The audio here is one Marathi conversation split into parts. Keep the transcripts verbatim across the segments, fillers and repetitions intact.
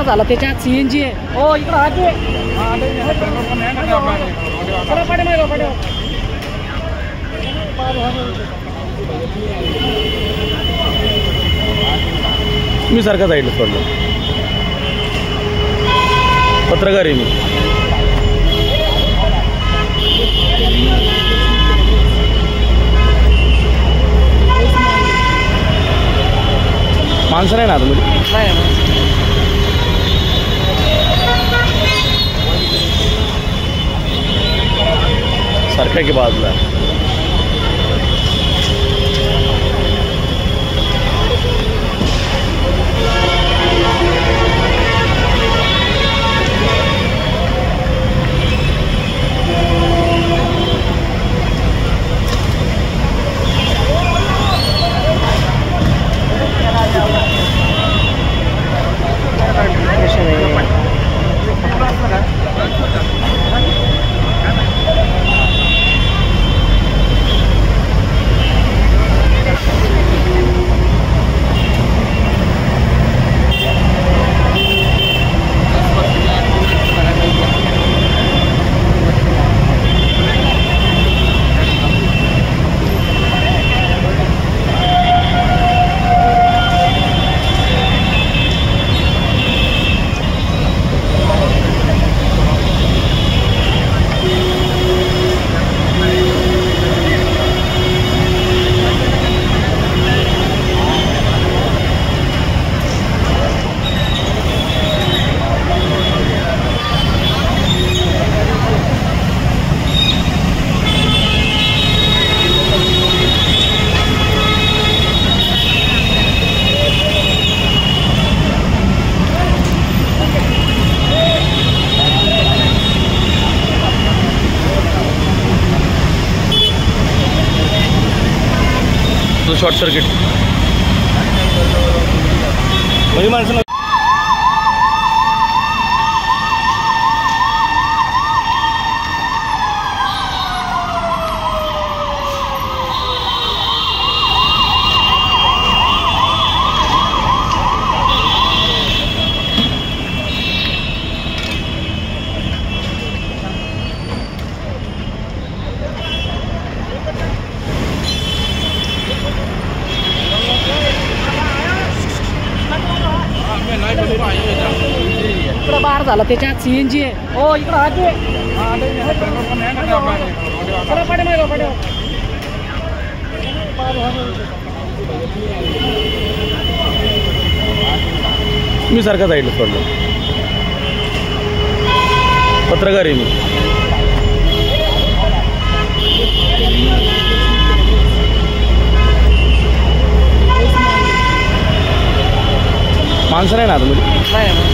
झाला त्याच्यात सीएनजी आहे. हो इकडं आगे चला पाठे मागे पाठे मी सारखा साईडला सोडलो. पत्रकार आहे मी. माणसं नाही ना आतमध्ये. सारखा की बाजूला शॉर्ट सर्किट म्हणजे माणसं इकडं बाहेर झाला त्याच्यात सीएनजी आहे. हो इकडं आगे चला पाठे मागे पाठे मी सारखा साईडला सोडलो. पत्रकार आहे मी. माणसं नाही ना आतमध्ये.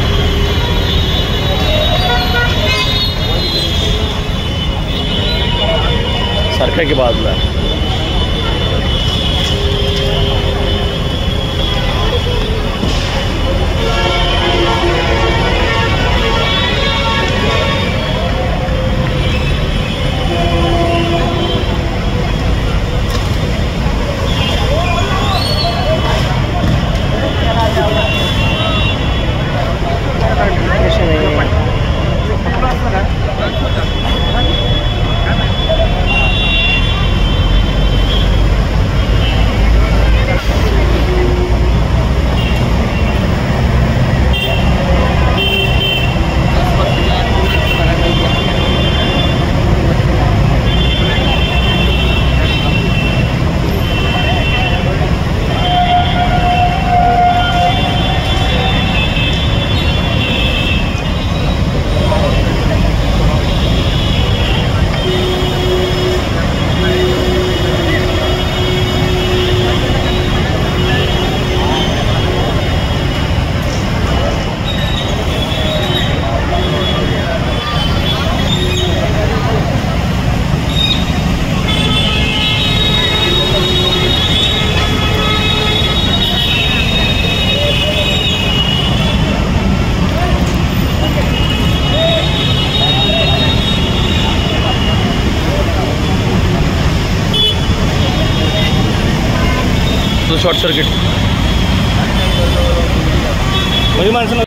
सारखा की बाजूला शॉर्ट सर्किट म्हणजे माणसं